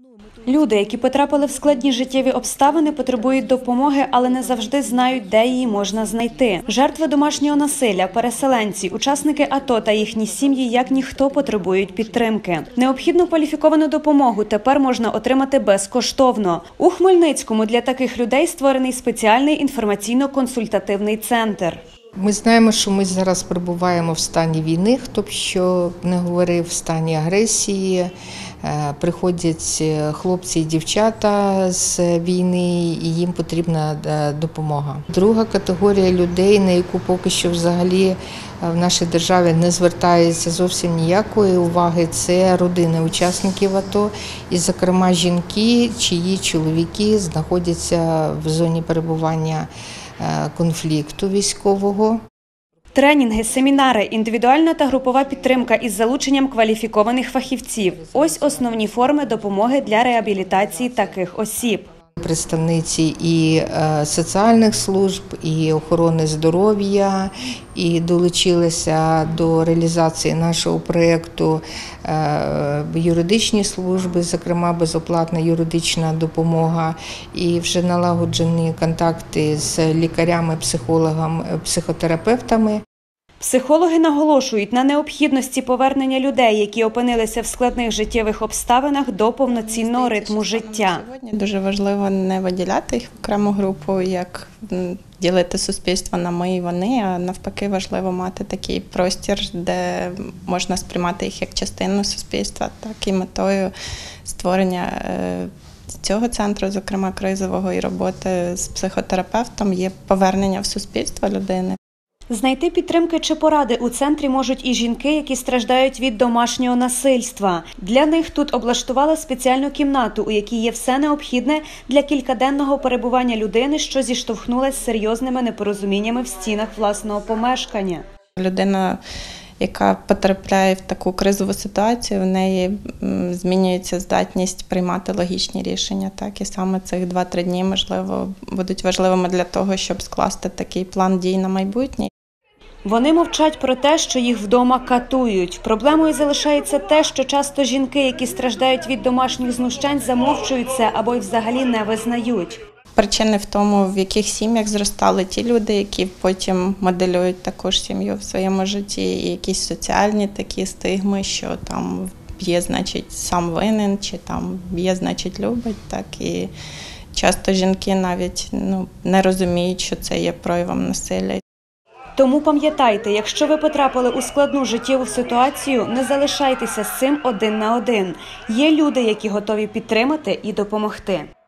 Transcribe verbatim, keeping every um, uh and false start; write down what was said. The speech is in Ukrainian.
Люди, які потрапили в складні життєві обставини, потребують допомоги, але не завжди знають, де її можна знайти. Жертви домашнього насилля, переселенці, учасники АТО та їхні сім'ї, як ніхто, потребують підтримки. Необхідну кваліфіковану допомогу тепер можна отримати безкоштовно. У Хмельницькому для таких людей створений спеціальний інформаційно-консультативний центр. Ми знаємо, що ми зараз перебуваємо в стані війни, хто б що не говорив, в стані агресії. Приходять хлопці і дівчата з війни, і їм потрібна допомога. Друга категорія людей, на яку поки що взагалі в нашій державі не звертається зовсім ніякої уваги, це родини учасників АТО, і, зокрема, жінки, чиї чоловіки знаходяться в зоні перебування конфлікту військового. Тренінги, семінари, індивідуальна та групова підтримка із залученням кваліфікованих фахівців – ось основні форми допомоги для реабілітації таких осіб. Представниці і соціальних служб, і охорони здоров'я, і долучилися до реалізації нашого проєкту юридичні служби, зокрема безоплатна юридична допомога, і вже налагоджені контакти з лікарями, психологами, психотерапевтами. Психологи наголошують на необхідності повернення людей, які опинилися в складних життєвих обставинах, до повноцінного ритму життя. Дуже важливо не виділяти їх в окрему групу, як ділити суспільство на ми і вони, а навпаки важливо мати такий простір, де можна сприймати їх як частину суспільства, так і метою створення цього центру, зокрема кризового, і роботи з психотерапевтом є повернення в суспільство людини. Знайти підтримки чи поради у центрі можуть і жінки, які страждають від домашнього насильства. Для них тут облаштували спеціальну кімнату, у якій є все необхідне для кількаденного перебування людини, що зіштовхнулася з серйозними непорозуміннями в стінах власного помешкання. Людина, яка потрапляє в таку кризову ситуацію, в неї змінюється здатність приймати логічні рішення. Так? І саме цих два-три дні, можливо, будуть важливими для того, щоб скласти такий план дій на майбутнє. Вони мовчать про те, що їх вдома катують. Проблемою залишається те, що часто жінки, які страждають від домашніх знущань, замовчують це або й взагалі не визнають. Причини в тому, в яких сім'ях зростали ті люди, які потім моделюють також сім'ю в своєму житті, і якісь соціальні такі стигми, що там є, значить, сам винен, чи там є, значить, любить. Так. І часто жінки навіть ну, не розуміють, що це є проявом насилля. Тому пам'ятайте, якщо ви потрапили у складну життєву ситуацію, не залишайтеся з цим один на один. Є люди, які готові підтримати і допомогти.